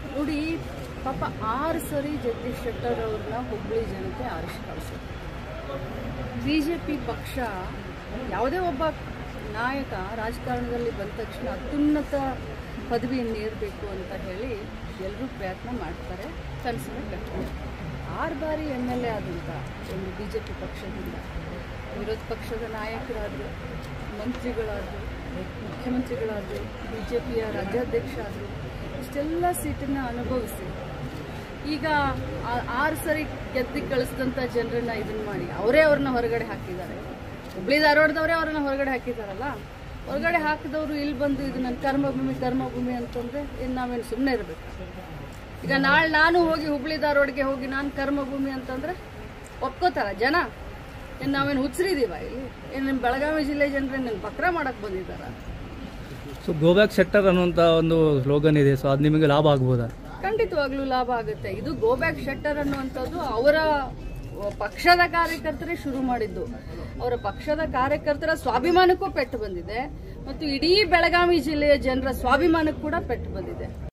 ನೋಡಿ ಪಾಪ 6 ಸರಿ ಜಗದೀಶ್ ಶೆಟ್ಟರ್ ಅವ್ರನ್ನ ಹುಬ್ಬಳ್ಳಿ ಜನತೆ ಆರಿಸಿ ಕಳಿಸೋದು. ಬಿಜೆಪಿ ಪಕ್ಷ ಯಾವುದೇ ಒಬ್ಬ ನಾಯಕ ರಾಜಕಾರಣದಲ್ಲಿ ಬಂದ ತಕ್ಷಣ ಅತ್ಯುನ್ನತ ಪದವಿಯನ್ನು ಏರಬೇಕು ಅಂತ ಹೇಳಿ ಎಲ್ಲರೂ ಪ್ರಯತ್ನ ಮಾಡ್ತಾರೆ, ಕನಸನ್ನು ಕಟ್ತಾರೆ. 6 ಬಾರಿ MLA ಆದಂಥ ಒಂದು ಬಿಜೆಪಿ ಪಕ್ಷದಿಂದ ವಿರೋಧ ಪಕ್ಷದ ನಾಯಕರಾದರು, ಮಂತ್ರಿಗಳಾದರು, ಮುಖ್ಯಮಂತ್ರಿಗಳಾದರು, ಬಿಜೆಪಿಯ ರಾಜ್ಯಾಧ್ಯಕ್ಷ ಆದರು, ಇಷ್ಟೆಲ್ಲ ಸೀಟನ್ನು ಅನುಭವಿಸಿ ಈಗ 6 ಸರಿ ಗೆದ್ದು ಕಳಿಸಿದಂಥ ಜನರನ್ನ ಇದನ್ನು ಮಾಡಿ ಅವ್ರನ್ನ ಹೊರಗಡೆ ಹಾಕಿದ್ದಾರೆ. ಹುಬ್ಬಳ್ಳಿ ಧಾರವಾಡದವರೇ ಅವ್ರನ್ನ ಹೊರಗಡೆ ಹಾಕಿದಾರಲ್ಲ. ಹೊರಗಡೆ ಹಾಕಿದವರು ಇಲ್ಲಿ ಬಂದು ಇದು ನನ್ನ ಕರ್ಮಭೂಮಿ ಅಂತಂದ್ರೆ ಇನ್ನು ನಾವೇನು ಸುಮ್ಮನೆ ಇರಬೇಕು? ಈಗ ನಾಳೆ ನಾನು ಹೋಗಿ ಹುಬ್ಬಳ್ಳಿ ಧಾರವಾಡಗೆ ಹೋಗಿ ನಾನು ಕರ್ಮಭೂಮಿ ಅಂತಂದ್ರೆ ಒಪ್ಕೋತಾರ ಜನ? ಇನ್ನು ನಾವೇನು ಹುಚ್ಚರಿದೀವ ಇಲ್ಲಿ? ಏನು ನಿಮ್ಮ ಬೆಳಗಾವಿ ಜಿಲ್ಲೆ ಜನರನ್ನ ಬಕ್ರ ಮಾಡಕ್ ಬಂದಿದ್ದಾರ? ಸೊ ಗೋ ಬ್ಯಾಕ್ ಶೆಟ್ಟರ್ ಅನ್ನುವಂಥ ಒಂದು ಸ್ಲೋಗನ್ ಇದೆ, ಸೊ ಅದು ನಿಮಗೆ ಲಾಭ ಆಗ್ಬೋದಾ? ಖಂಡಿತವಾಗ್ಲೂ ಲಾಭ ಆಗುತ್ತೆ. ಇದು ಗೋ ಬ್ಯಾಕ್ ಶೆಟ್ಟರ್ ಅನ್ನುವಂಥದ್ದು ಅವರ ಪಕ್ಷದ ಕಾರ್ಯಕರ್ತರೇ ಶುರು ಮಾಡಿದ್ದು. ಅವರ ಪಕ್ಷದ ಕಾರ್ಯಕರ್ತರ ಸ್ವಾಭಿಮಾನಕ್ಕೂ ಪೆಟ್ಟು ಬಂದಿದೆ ಮತ್ತು ಇಡೀ ಬೆಳಗಾವಿ ಜಿಲ್ಲೆಯ ಜನರ ಸ್ವಾಭಿಮಾನಕ್ಕೂ ಕೂಡ ಪೆಟ್ಟು ಬಂದಿದೆ.